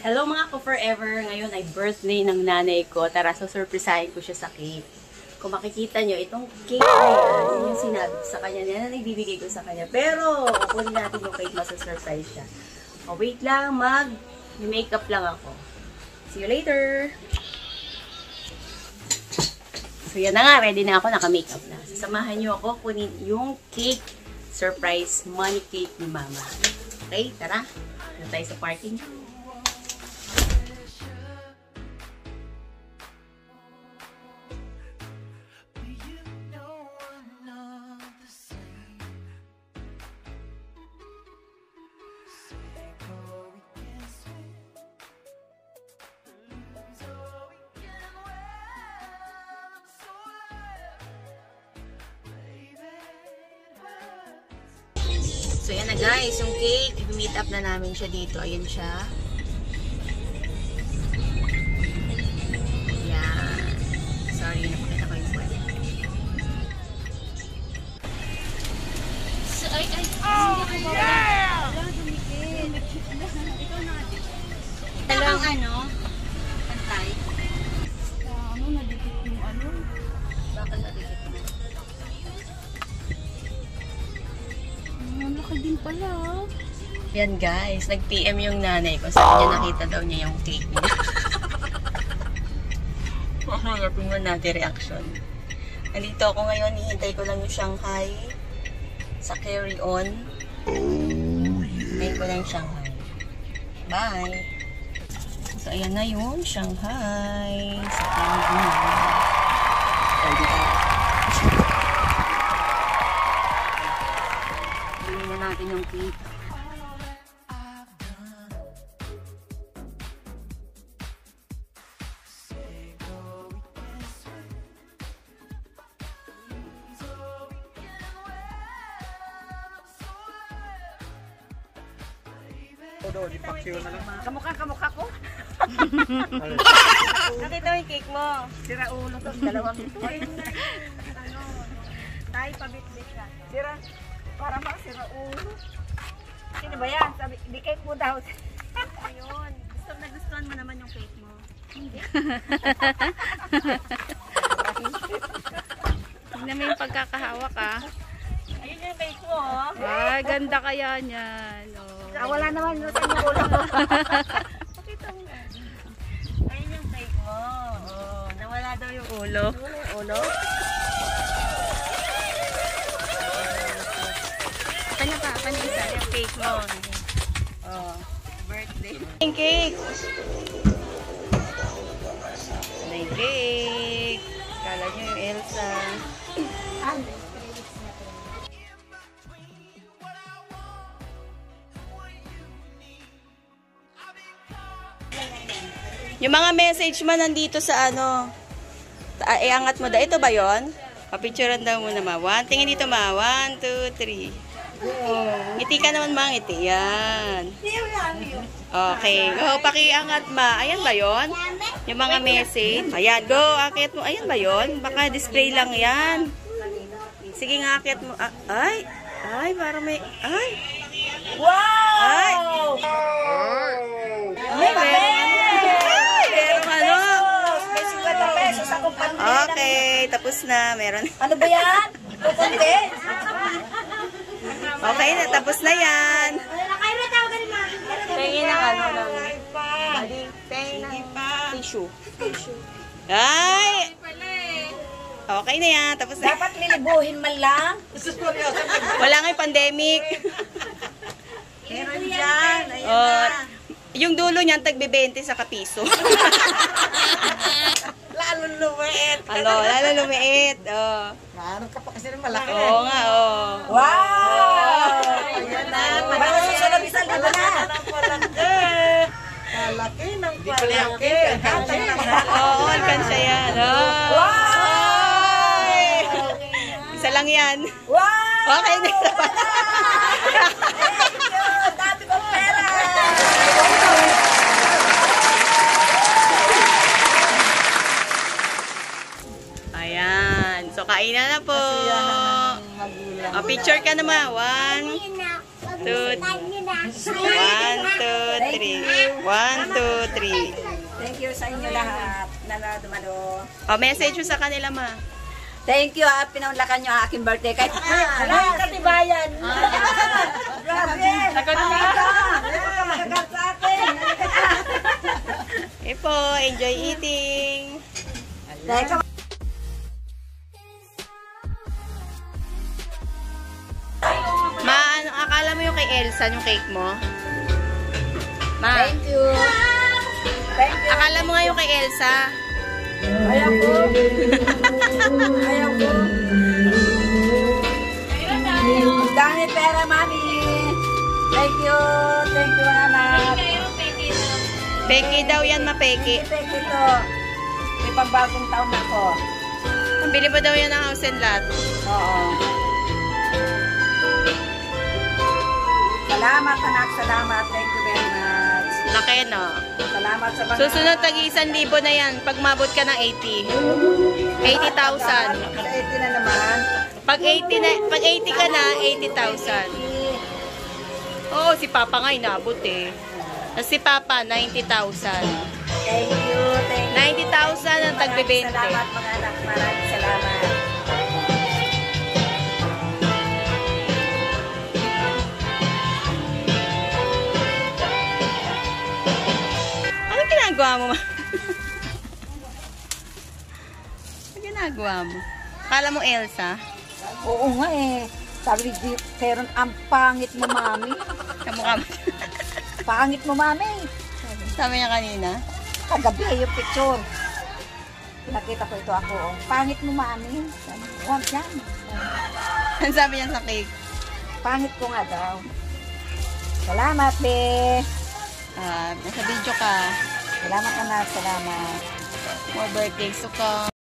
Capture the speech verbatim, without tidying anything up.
Hello mga ko-forever! Ngayon ay birthday ng nanay ko. Tara, so surprisahin ko siya sa cake. Kung makikita nyo, itong cake na yan, yun yung sinabi ko sa kanya. Yan ang nagbibigay ko sa kanya. Pero, kunin natin yung cake, masa-surprise siya. O, wait lang, mag-makeup lang ako. See you later! So, yan na nga. Ready na ako. Naka-makeup na. Sasamahan nyo ako kunin yung cake surprise money cake ni Mama. Okay, tara. Doon tayo sa parking. So, yan na guys, yung cake, i-meet up na namin siya dito. Ayan siya. Yan. Sorry, napakita ko yung buwan. So, ay, ay. Oh, yeah! Wala, dumikit. Ikaw na. Ito ang ano? Pantay. Ano, nadikit yung ano? Bakit nadikit mo? Malaki din pala. Yan guys, nag-P M yung nanay ko. Sabi niya nakita daw niya yung cake niya. Mamaya tingnan natin reaction. Nandito ako ngayon, hihintay ko lang yung Shanghai sa carry-on. Oh yeah. Ngayon ko lang yung Shanghai. Bye! So ayan na yun, Shanghai sa carry-on. Bilhin na natin yung cake. Kamukha, kamukha ko. Nakita mo yung cake mo. Sira ulo to. Dalawang ito. Ano? Tay, pabit-bit ka. Sira. Para ba sira ulo? Sino ba yan? Sabi, di cake mo daw. Ayun. Gusto na gustuhan mo naman yung cake mo. Hindi. Tingnan mo yung pagkakahawak ah. Ayun yung cake mo. Oh. Ay, ganda kaya niyan. Oh. Ah, wala naman sa yung ulo. Pakita mo. Ayun yung cake mo. Oh, nawala daw yung ulo. Nawala yung ulo? Kanya pa, kanya isa yung cake mo. Oh, birthday. Yung cake. May cake. Kala nyo yung Elsa. Yung mga message man nandito sa ano, iangat mo da. Ito ba yon? Papicturean daw mo naman. One, tingin dito ma. One, two, three. Ngiti ka naman ma, ngiti. Yan. Okay. Go, pakiangat ma. Ayan ba yon? Yung mga message. Ayan, go. Akit mo. Ayan ba yon? Baka display lang yan. Sige nga, akit mo. Ah, ay. Ay, para may. Ay. Wow! Ay. Ay, meron ano. Merong ano. May fifty pesos ako pandi. Okay, tapos na. Meron. Ano ba yan? Pupandi? Okay na, tapos na yan. Tingin ng ano lang. Tingin ng tissue. Ay! Okay na yan, tapos na. Dapat lilibuhin man lang. Wala nga yung pandemic. Meron dyan. Ayan Oh, na. yung dulo niyan, tagbe-bente sa kapiso. Lalo lumiit. Alo, lalo lumiit. Oh. Lalo ka pa kasi malaki. Oo nga, oh. Wow! Ayan na. Bago susunod isang libo na. Malaki ng palaki. Oo, alkansya yan. Oh. Wow! Isa lang yan. Wow! Okay na. Thank you! Dami kong pera! Ayan. So, kainan na po. O, picture ka naman. One. two, one, two, three. One, two, three. Thank you sa inyo lahat na dumado. O, message mo sa kanila, ma. Thank you ha, pinaunlakan nyo ang aking birthday. Kahit alam yung katibayan. Grabe. Sagot na. Magagat sa akin. Okay po, enjoy eating. Teka. Ma, ano, akala mo yung kay Elsa, yung cake mo? Ma, Thank you. Thank you. akala mo nga yung kay Elsa? Ayaw ko. Ayaw ko. Ang dami pera, mami. Thank you. Thank you, anak. Peki daw yan, ma-peki. Thank you to. May pagbagong taon na ako. Pambili pa daw yan ng house and lot. Oo. Salamat, anak. Salamat. Thank you very much. Laki, no? Salamat sa mga... Susunod, tag-isang libo na yan pag mabot ka ng eighty. eighty thousand. Sa eighty na naman. Pag eighty, na, pag eighty ka na, eighty thousand. Oo, si Papa nga inabot eh. Tapos si Papa, ninety thousand. Thank you. Thank you. ninety thousand ang tagbe-bente. Salamat, mga anak. Maraming salamat. Anong ginagawa mo, ma? Anong ginagawa mo? Kala mo Elsa? Oo nga eh. Sabi ni Teron, ang pangit mo, mami. Kamukha mo. Pangit mo, mami. Sabi niya kanina. Kagabi eh, yung picture. Nakita ko ito ako. Oh. Pangit mo, mami. Sabi, huwag yan. Ang sabi niya sa cake. Pangit ko nga daw. Salamat, be. Ah, nasa video ka. Salamat, anak. Salamat. More birthdays to come.